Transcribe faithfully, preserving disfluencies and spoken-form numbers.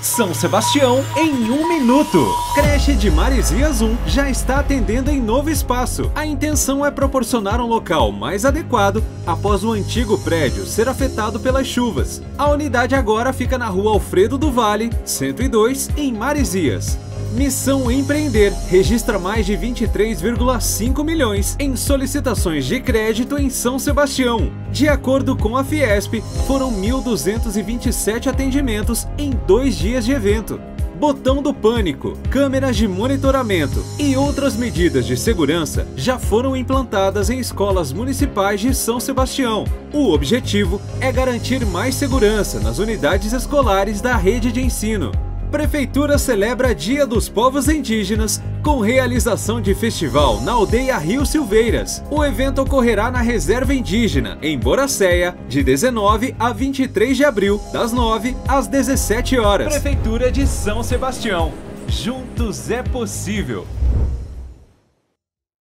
São Sebastião em um minuto. Creche de Maresias um já está atendendo em novo espaço. A intenção é proporcionar um local mais adequado após o antigo prédio ser afetado pelas chuvas. A unidade agora fica na rua Alfredo do Vale, cento e dois, em Maresias. Missão Empreender registra mais de vinte e três vírgula cinco milhões em solicitações de crédito em São Sebastião. De acordo com a Fiesp, foram mil duzentos e vinte e sete atendimentos em dois dias de evento. Botão do pânico, câmeras de monitoramento e outras medidas de segurança já foram implantadas em escolas municipais de São Sebastião. O objetivo é garantir mais segurança nas unidades escolares da rede de ensino. Prefeitura celebra Dia dos Povos Indígenas com realização de festival na aldeia Rio Silveiras. O evento ocorrerá na Reserva Indígena, em Boracéia, de dezenove a vinte e três de abril, das nove às dezessete horas. Prefeitura de São Sebastião. Juntos é possível.